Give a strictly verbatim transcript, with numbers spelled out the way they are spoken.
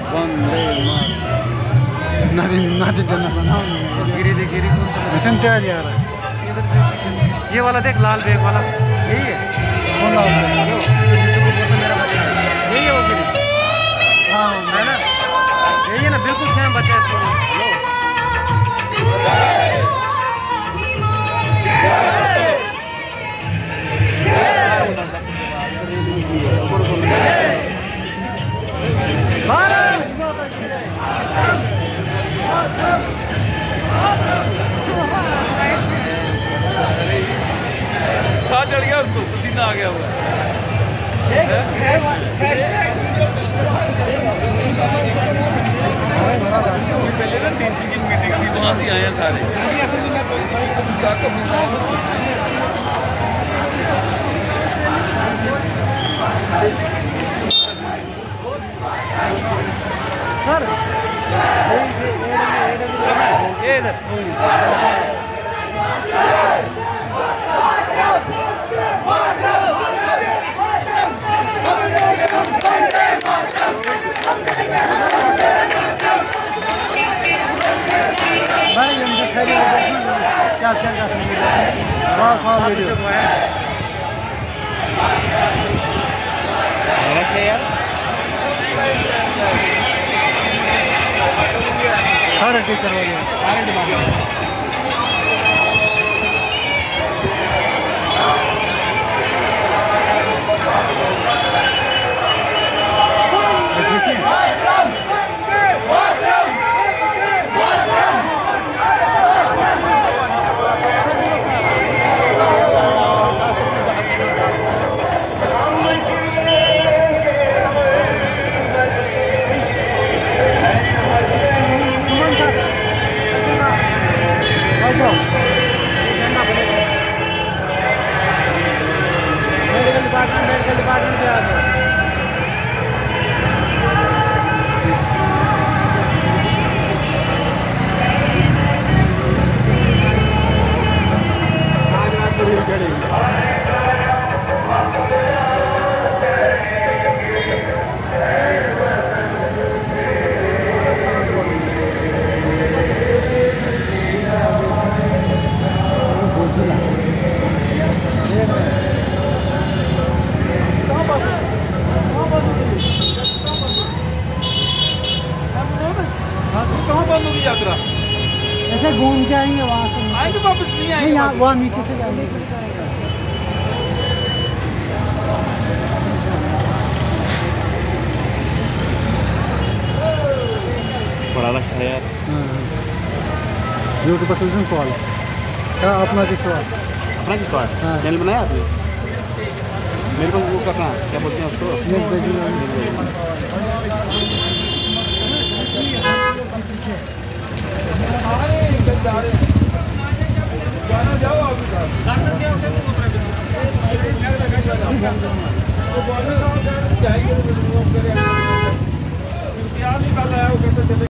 वंदे मातरम। नादी नादी देना बनाओ। गिरी दे गिरी कौन सा? मिशन तैयार यार। ये वाला देख लाल बैग वाला यही है। कौन लाल बैग? जो जितू को बोलते मेरा बच्चा है यही है वो गिरी। हाँ है ना यही है ना बिल्कुल सेम बच्चा है इसको। साथ चढ़ गया उसको पसीना आ गया हुआ। पहले ना डीसी की मीटिंग थी वहाँ से आए हैं सारे। सर ये इधर भाई हमसे खैर क्या क्या क्या वाह वाह वीडियो ऐसे यार सारे टीचर वाले सारे department medical department medical department पे आ गया। आज रात को रील चढ़ेगी। कहाँ बंद होगी यात्रा? ऐसे घूम के आएंगे वहाँ से आएंगे वापस नहीं आएंगे। यहाँ वहाँ नीचे से जाएंगे। बड़ा लक्ष्य है यार। यूट्यूब पर सोचें सवाल क्या अपना किस सवाल अपना किस बात हाँ। चैनल बनाया आपने? मेरे को वो करना क्या बोलते हैं उसको? जाओ